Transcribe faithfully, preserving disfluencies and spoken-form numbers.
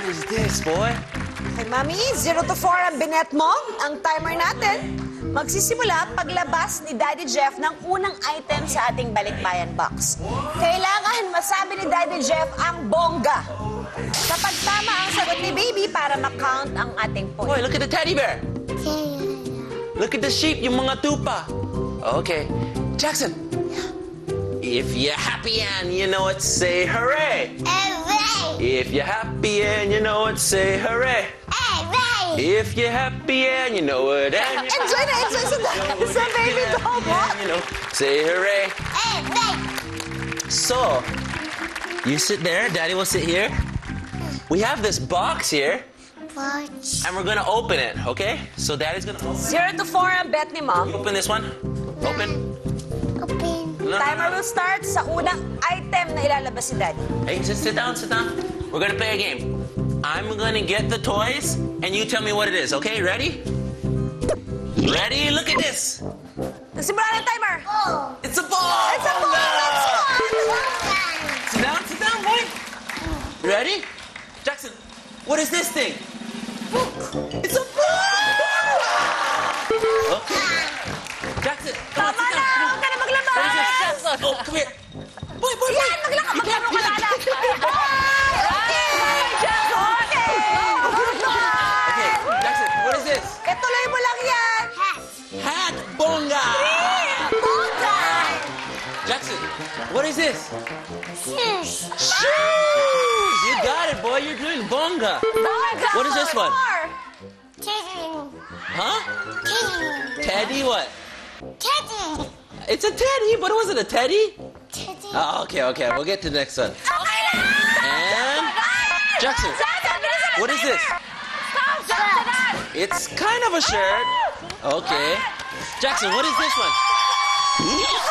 is this, boy? Okay, Mami, zero to four ang binet mo. Ang timer natin magsisimula paglabas ni Daddy Jeff ng unang item sa ating balikbayan box. Kailangan masabi ni Daddy Jeff ang bongga. Kapag tama ang sagot ni Baby para ma-count ang ating point. Boy, look at the teddy bear. Look at the sheep, yung mga tupa. Okay. Jackson. If you're happy and you know it, say hooray. Hooray! If you're happy and you know it, say hooray. Hooray! If you're happy and you know it, and you Enjoy na enjoy sa, sa Baby doll mo. you know, say hooray. Hooray! So, you sit there, Daddy will sit here. We have this box here, Watch. and we're gonna open it, okay? So Daddy's gonna open, Zero to four ang bet ni Mom. open this one. Open. Open. No, no, Timer no. will start sa unang item na ilalabas si Daddy. Hey, just sit down, sit down. We're gonna play a game. I'm gonna get the toys, and you tell me what it is, okay? Ready? Ready? Look at this. Nagsimula na yung timer. Oh. It's a ball. It's a ball! Let's go! Sit down, sit down, boy. Ready? Jackson, what is this thing? It's a ball! Okay. Jackson, come on, Tama sit na! down. Huwag ka na maglabas! What is this? Oh, come here. Boy, boy, boy. Yan! Maglakad! You can't, Maglaro you ka na! can't. Okay! Okay! Okay, Jackson, what is this? Ituloy mo lang yan! Hat. Hat bonga. Bongga! Jackson, what is this? Shoes. Shoes! You got it, boy. You're doing bonga. Bongga! What is this one? Teddy. Huh? Teddy. Teddy what? Teddy. It's a teddy, but it wasn't a teddy. Teddy. Oh, okay, okay. We'll get to the next one. Okay na! And Jackson, what is this? Stop! Stop! Stop! It's kind of a shirt. Okay. Jackson, what is this one?